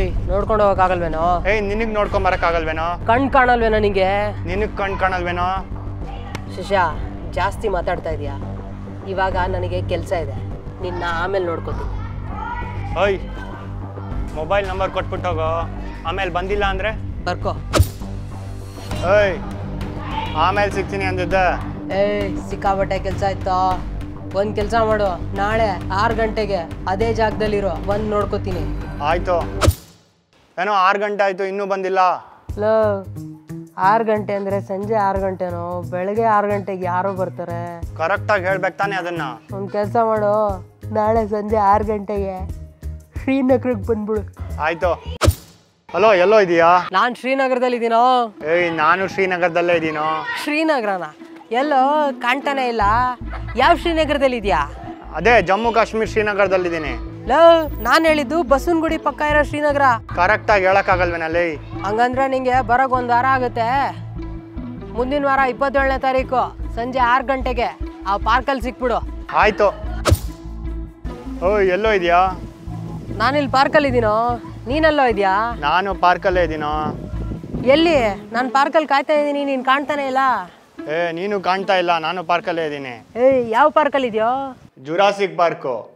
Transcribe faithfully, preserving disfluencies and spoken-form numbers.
ಓಯ್ ನೋಡ್ಕೊಂಡು ಹೋಗಕ್ಕಾಗಲ್ವೇನೋ? ಏಯ್ ನಿನಗೆ ನೋಡ್ಕೊಂಡ್ ಬರಕ್ಕಾಗಲ್ವೇನೋ? ಕಣ್ ಕಾಣಲ್ವೇನೋ ನಿಂಗೆ? ನಿನಗೆ ಕಣ್ ಕಾಣಲ್ವೇನೋ? ಶಿಷ್ಯ ಜಾಸ್ತಿ ಮಾತಾಡ್ತಾ ಇದೀಯಾ. ಇವಾಗ ನನಗೆ ಕೆಲಸ ಇದೆ, ನಿನ್ನ ಆಮೇಲೆ ನೋಡ್ಕೋತೀನಿ. ಓಯ್ ಮೊಬೈಲ್ ನಂಬರ್ ಕೊಟ್ಬಿಟ್ಟು ಹೋಗೋ, ಆಮೇಲೆ ಬಂದಿಲ್ಲ ಅಂದರೆ ಬರ್ಕೋ. ಓಯ್ ಆಮೇಲೆ ಸಿಗ್ತೀನಿ ಅಂದಿದ್ದೆ. ಏಯ್ ಸಿಕ್ಕಾಬಟ್ಟೆ ಕೆಲಸ ಆಯ್ತಾ? ಒಂದು ಕೆಲಸ ಮಾಡು, ನಾಳೆ ಆರು ಗಂಟೆಗೆ ಅದೇ ಜಾಗದಲ್ಲಿರೋ, ಬಂದು ನೋಡ್ಕೋತೀನಿ. ಆಯಿತು. ಏನೋ ಆರು ಗಂಟೆ ಆಯಿತು ಇನ್ನೂ ಬಂದಿಲ್ಲ. ಲೋ ಆರು ಗಂಟೆ ಅಂದರೆ ಸಂಜೆ ಆರು ಗಂಟೆನೋ, ಬೆಳಗ್ಗೆ ಆರು ಗಂಟೆಗೆ ಯಾರೋ ಬರ್ತಾರೆ? ಕರೆಕ್ಟಾಗಿ ಹೇಳ್ಬೇಕು ತಾನೆ ಅದನ್ನು. ಒಂದು ಕೆಲಸ ಮಾಡು, ನಾಳೆ ಸಂಜೆ ಆರು ಗಂಟೆಗೆ ಶ್ರೀನಗರಕ್ಕೆ ಬಂದ್ಬಿಡು. ಆಯಿತು. ಹಲೋ ಎಲ್ಲೋ ಇದೆಯಾ? ನಾನು ಶ್ರೀನಗರದಲ್ಲಿ ಇದ್ದೀನೋ. ಏಯ್ ನಾನು ಶ್ರೀನಗರದಲ್ಲೇ ಇದ್ದೀನೋ. ಶ್ರೀನಗರನ ಎಲ್ಲೋ ಕಾಣ್ತಾನೆ ಇಲ್ಲ. ಯಾವ ಶ್ರೀನಗರದಲ್ಲಿ ಇದೆಯಾ? ಅದೇ ಜಮ್ಮು ಕಾಶ್ಮೀರ್ ಶ್ರೀನಗರದಲ್ಲಿದ್ದೀನಿ. ಲೋ ನಾನು ಹೇಳಿದ್ದು ಬಸವನಗುಡಿ ಪಕ್ಕ ಇರೋ ಶ್ರೀನಗರ. ಕರೆಕ್ಟಾಗಿ ಹೇಳೋಕ್ಕಾಗಲ್ವೇನಲ್ಲಿ? ಹಂಗಂದ್ರೆ ನಿಂಗೆ ಬರೋಕೆ ಒಂದು ವಾರ ಆಗುತ್ತೆ. ಮುಂದಿನ ವಾರ ಇಪ್ಪತ್ತೇಳನೇ ತಾರೀಕು ಸಂಜೆ ಆರು ಗಂಟೆಗೆ ಆ ಪಾರ್ಕಲ್ಲಿ ಸಿಕ್ಬಿಡು. ಆಯಿತು. ಓಯ್ ಎಲ್ಲೋ ಇದೆಯಾ? ನಾನಿಲ್ಲಿ ಪಾರ್ಕಲ್ಲಿ ಇದ್ದೀನೋ, ನೀನೆಲ್ಲೋ ಇದೆಯಾ? ನಾನು ಪಾರ್ಕಲ್ಲೇ ಇದ್ದೀನೋ. ಎಲ್ಲಿ? ನಾನು ಪಾರ್ಕಲ್ಲಿ ಕಾಯ್ತಾ ಇದ್ದೀನಿ, ನೀನು ಕಾಣ್ತಾನೆ ಇಲ್ಲ. ಏ ನೀನು ಕಾಣ್ತಾ ಇಲ್ಲ, ನಾನು ಪಾರ್ಕಲ್ಲೇ ಇದ್ದೀನಿ. ಏಯ್ ಯಾವ ಪಾರ್ಕಲ್ಲಿ ಇದೆಯೋ? Jurassic park.